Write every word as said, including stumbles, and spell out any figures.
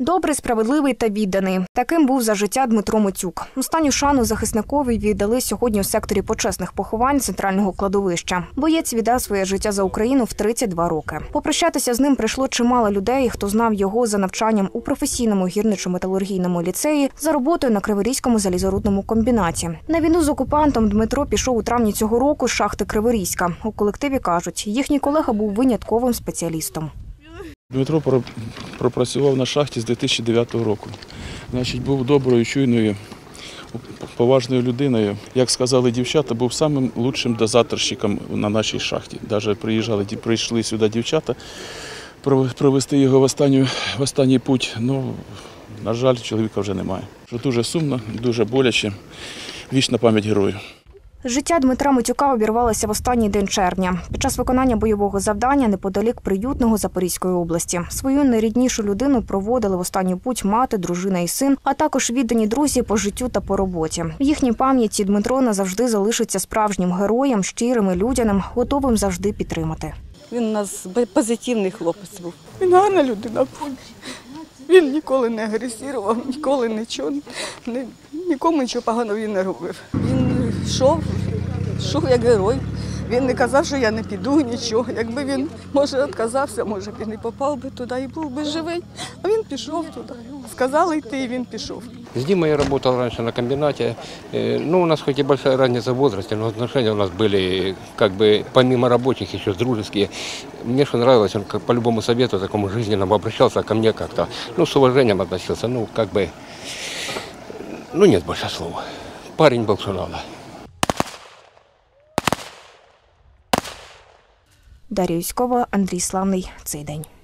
Добрий, справедливий та відданий. Таким був за життя Дмитро Митюк. Останню шану захисникові віддали сьогодні у секторі почесних поховань центрального кладовища. Боєць віддав своє життя за Україну в тридцять два роки. Попрощатися з ним прийшло чимало людей, хто знав його за навчанням у професійному гірничо-металургійному ліцеї, за роботою на Криворізькому залізорудному комбінаті. На війну з окупантом Дмитро пішов у травні цього року з шахти Криворізька. У колективі кажуть, їхній колега був винятковим спеціалістом. Дмитро пропрацював на шахті з дві тисячі дев'ятого року. Значить, був доброю, чуйною, поважною людиною. Як сказали дівчата, був самим лучшим дозаторщиком на нашій шахті. Навіть приїжджали, прийшли сюди дівчата провести його в останній, в останній путь. Ну, на жаль, чоловіка вже немає. Дуже сумно, дуже боляче. Вічна пам'ять герою. Життя Дмитра Митюка обірвалося в останній день червня. Під час виконання бойового завдання неподалік Приютного Запорізької області. Свою найріднішу людину проводили в останню путь мати, дружина і син, а також віддані друзі по життю та по роботі. В їхній пам'яті Дмитро назавжди залишиться справжнім героєм, щирим і людяним, готовим завжди підтримати. Він у нас позитивний хлопець був. Він гарна людина. Він ніколи не агресував, ніколи нічого, нікому нічого поганого він не робив. Він йшов, йшов як герой. Він не казав, що я не піду, нічого. Якби він, може, відказався, може б і не попав би туди і був би живий. А він пішов туди. Сказали йти, і він пішов. С Димой я работал раньше на комбинате. Ну, у нас хоть и большая разница в возрасте, но отношения у нас были, как бы, помимо рабочих, еще дружеские. Мне что нравилось, он как, по любому совету такому жизненному обращался, ко мне как-то, ну, с уважением относился. Ну, как бы, ну, нет больше слова. Парень был, что надо. Дар'я Юськова, Андрій Славний. Цей день.